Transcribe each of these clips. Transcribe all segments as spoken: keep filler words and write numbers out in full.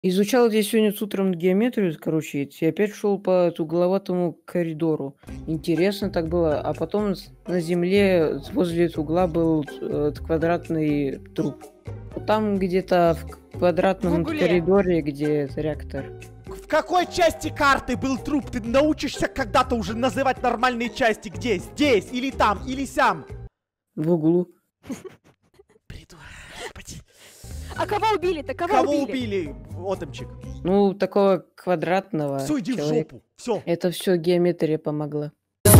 Изучал здесь сегодня с утром геометрию, короче, и опять шел по угловатому коридору. Интересно так было. А потом с- на земле с- возле этого угла был э, квадратный труп. Вот там где-то в к- В квадратном угле. коридоре, где реактор. В какой части карты был труп? Ты научишься когда-то уже называть нормальные части? Где? Здесь, или там, или сям? В углу. Придурок. Господи. А кого убили-то? Кого, Кого убили? убили, Отомчик? Ну, такого квадратного Все, иди в человека. жопу. Все. Это все геометрия помогла.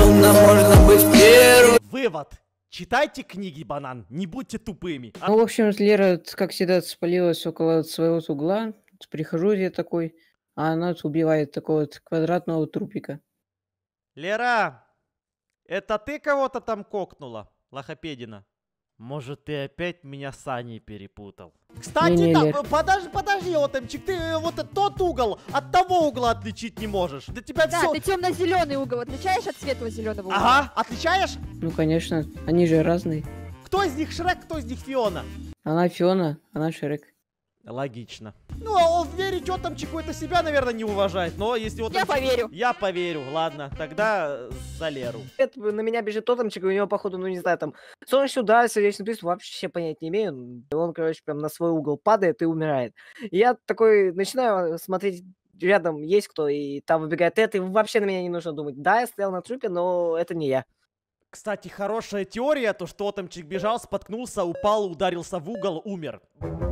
Вывод. Читайте книги, банан. Не будьте тупыми. А- Ну, в общем, Лера, т- как всегда, спалилась около своего вот угла. Прихожу я такой, а она вот убивает такого вот квадратного трупика. Лера, это ты кого-то там кокнула, лохопедина? Может, ты опять меня с Аней перепутал? Кстати, Не-не, да, Лер. э, подожди, подожди, Отомчик, ты э, вот тот угол от того угла отличить не можешь. Для тебя Да, все... ты темно-зеленый угол отличаешь от светло-зеленого угла? Ага, отличаешь? Ну, конечно, они же разные. Кто из них Шрек, кто из них Фиона? Она Фиона, она Шрек. Логично. Ну, а он верить Отомчику это себя, наверное, не уважает. Но если вот... Я поверю. Я поверю, ладно, тогда э, за Леру. Это на меня бежит тотемчик, и у него, походу, ну не знаю, там солнечный удар, сердечный приступ, вообще понять не имею. Он, короче, прям на свой угол падает и умирает. И я такой начинаю смотреть, рядом есть кто, и там выбегает это, и вообще на меня не нужно думать. Да, я стоял на трупе, но это не я. Кстати, хорошая теория, то что Отомчик бежал, споткнулся, упал, ударился в угол, умер.